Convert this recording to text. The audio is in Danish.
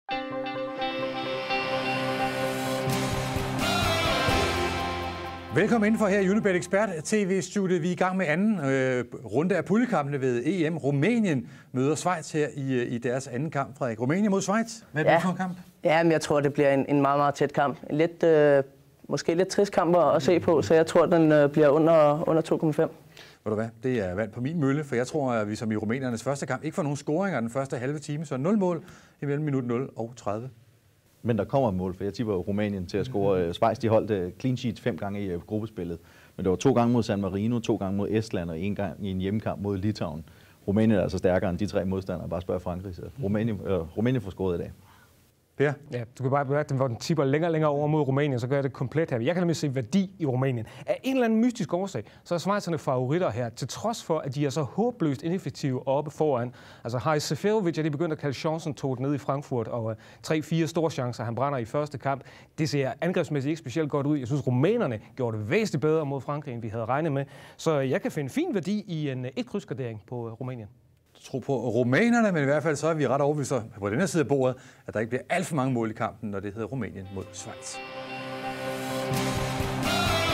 Velkommen indenfor her i Unibet Expert TV-studiet. Vi er i gang med anden runde af puljekampene ved EM. Rumænien møder Schweiz her i deres anden kamp. Frederik, Rumænien mod Schweiz. Hvad er det for en kamp? Ja, men jeg tror, det bliver en meget, meget tæt kamp. Måske lidt trist kamp at se på, så jeg tror, den bliver under 2,5. Ved du hvad? Det er valgt på min mølle, for jeg tror, at vi som i rumæniernes første kamp ikke får nogen scoringer den første halve time, så 0 mål imellem minut 0 og 30. Men der kommer et mål, for jeg tipper Rumænien til at score. Schweiz, de holdt clean sheets 5 gange i gruppespillet. Men det var 2 gange mod San Marino, 2 gange mod Estland og 1 gang i en hjemmekamp mod Litauen. Rumænien er altså stærkere end de 3 modstandere. Bare spørg Frankrig. Så Rumænien får scoret i dag. Per? Ja, du kan bare bemærke, hvor den tipper længere over mod Rumænien, så gør det komplet her. Jeg kan nemlig se værdi i Rumænien. Af en eller anden mystisk årsag, så er schweizerne favoritter her, til trods for, at de er så håbløst ineffektive oppe foran. Altså Haris Seferovic er de begyndt at kalde chancen tog ned i Frankfurt, og 3-4 store chancer, han brænder i første kamp. Det ser angrebsmæssigt ikke specielt godt ud. Jeg synes, rumænerne gjorde det væsentligt bedre mod Frankrig, end vi havde regnet med. Så jeg kan finde fin værdi i en etkrydsgardering på Rumænien. Tro på rumænerne, men i hvert fald så er vi ret overbevist på den her side af bordet, at der ikke bliver alt for mange mål i kampen, når det hedder Rumænien mod Schweiz.